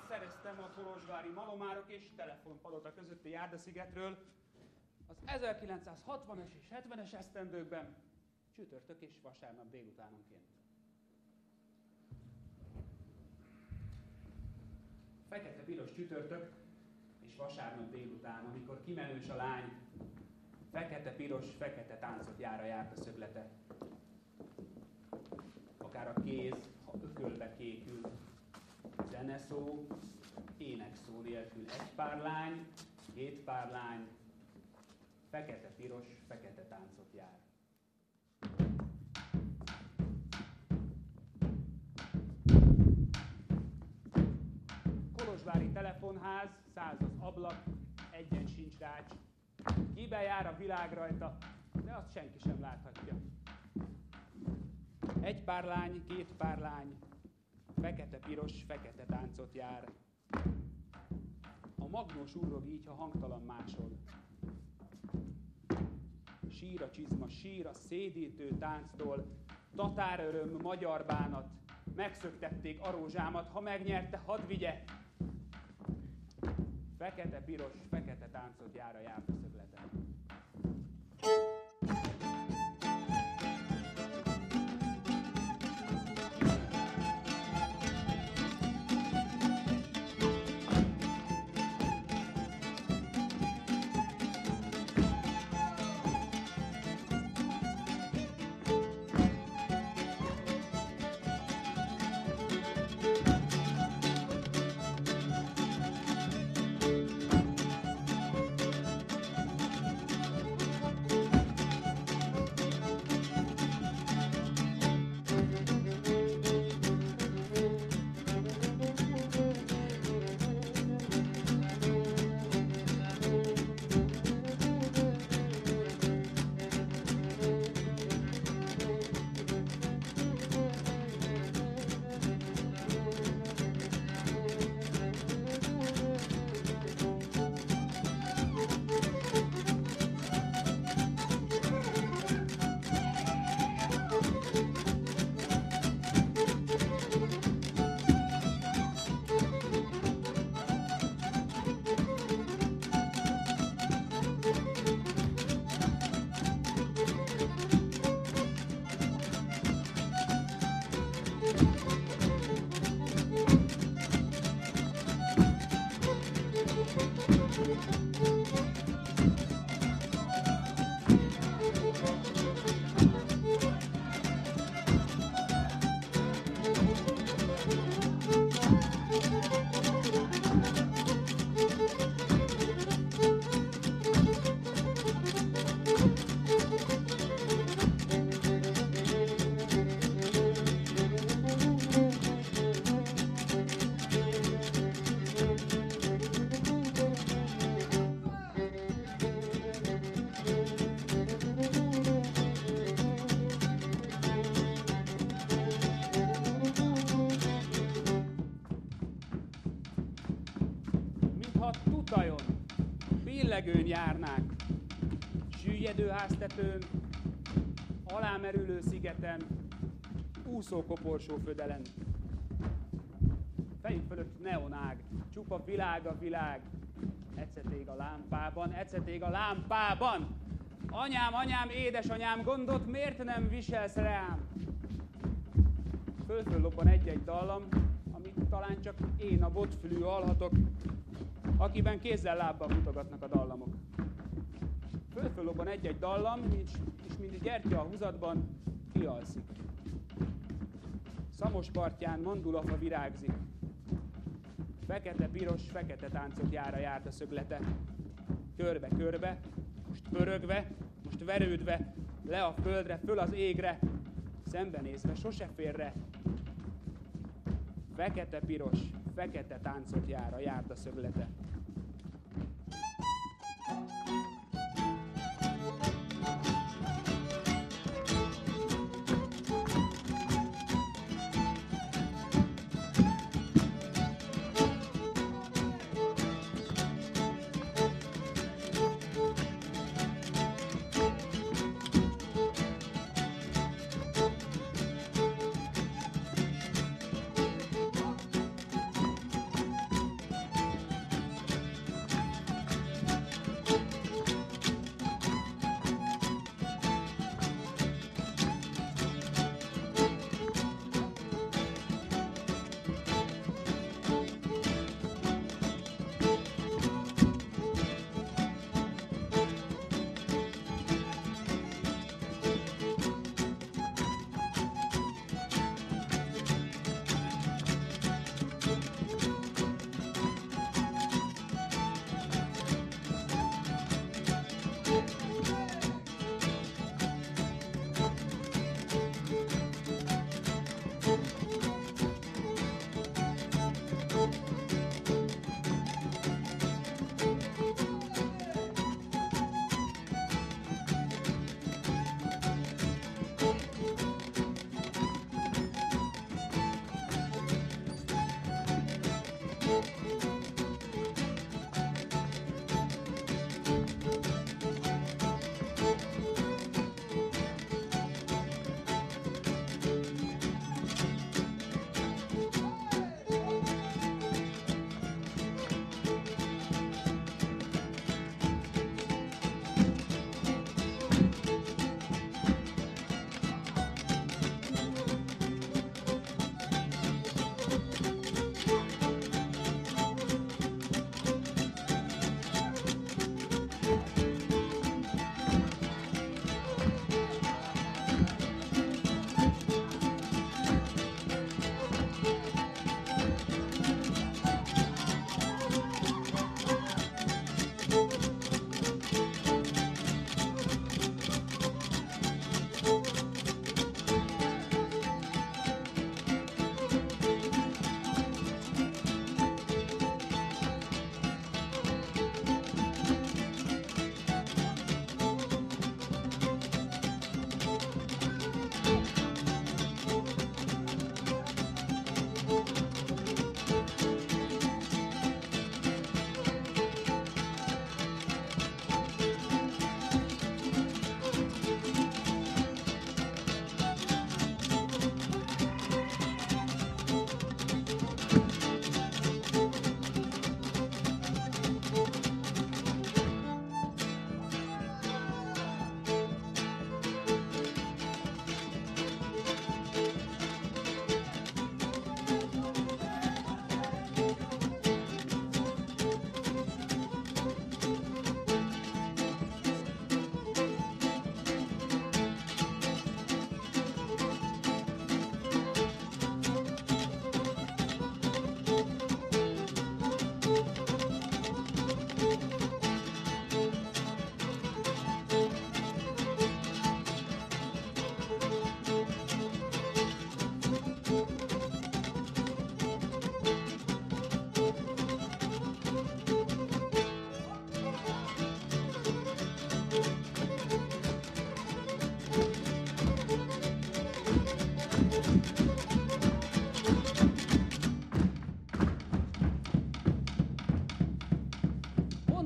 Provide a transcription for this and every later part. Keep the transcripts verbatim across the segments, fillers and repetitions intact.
szereztem a kolozsvári Malomárok és Telefonpalota közötti Járdaszigetről az ezerkilencszázhatvanas és hetvenes esztendőkben csütörtök és vasárnap délutánonként. Fekete-piros csütörtök és vasárnap délután, amikor kimenős a lány, fekete-piros, fekete táncot jár a Járdaszöglete. Akár a kéz, ha ökölbe kékül, zeneszó, énekszó nélkül egy pár lány, két pár lány, fekete-piros, fekete táncot jár. Kolozsvári telefonház, száz az ablak, egyen sincs rács. Kibe jár a világ rajta, de azt senki sem láthatja. Egy pár lány, két pár lány, fekete-piros, fekete táncot jár. A magnós urrog így, ha hangtalan másol. Sír a csizma, sír a szédítő tánctól, tatár öröm, magyar bánat, megszöktették a rózsámat, ha megnyerte, hadd vigye. Fekete-piros, fekete táncot jár a Járdaszögleten. Billegőn járnák, süllyedő háztetőn, alámerülő szigeten, úszó koporsó födelen. Fejünk fölött neonág, csupa világ a világ, ecetég a lámpában, ecetég a lámpában. Anyám, anyám, édesanyám, gondot miért nem viselsz rám? Föl-föl lobban egy-egy dallam, amit talán csak én a botfülű hallhatok, akiben kézzel-lábbal mutogatnak a dallamok. Föl-föl lobban egy-egy dallam, és, és mint gyertya a húzatban kialszik. Szamos partján mandulafa virágzik. Fekete-piros, fekete táncot jár a Járdaszöglete. Körbe-körbe, most pörögve, most verődve, le a földre, föl az égre, szembenézve, sose félre. Fekete-piros, fekete táncot jár a Járdaszöglete.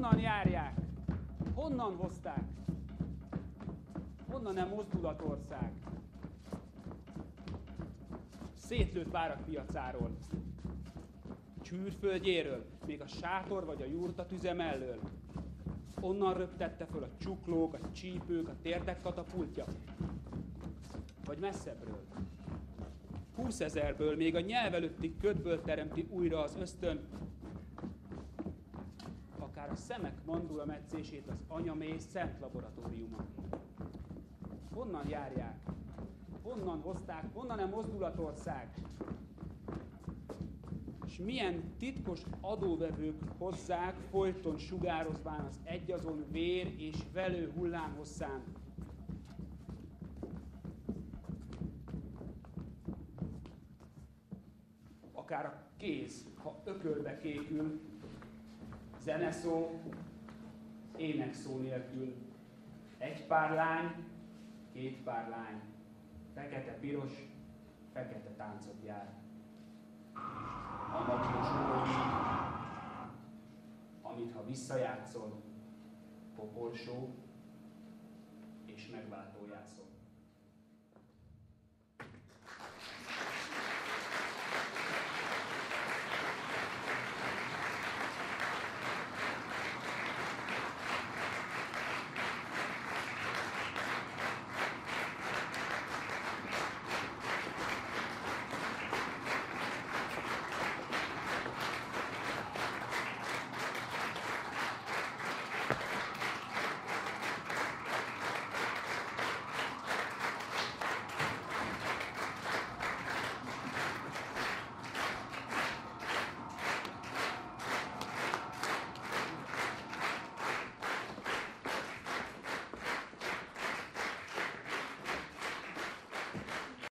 honnan járják? Honnan hozták? Honnan nem mozdulatország? Szétlőtt várak piacáról, Csűrföldjéről, még a sátor vagy a jurta tüze mellől. Onnan röptette föl a csuklók, a csípők, a térdek katapultja. Vagy messzebbről. Húszezerből, még a nyelv előtti ködből teremti újra az ösztön, akár a szemek mandula metszését az anyamély szent laboratóriuma. Honnan járják? Honnan hozták? Honnan nem mozdulatország? És milyen titkos adóvevők hozzák, folyton sugározván az egyazon vér és velő hullámhosszán. Akár a kéz, ha ökölbe kékül, zeneszó, énekszó nélkül. Egy pár lány, két pár lány, fekete-piros, fekete táncot jár. A magos amit ha visszajátszol, koporsó és megváltó jászol.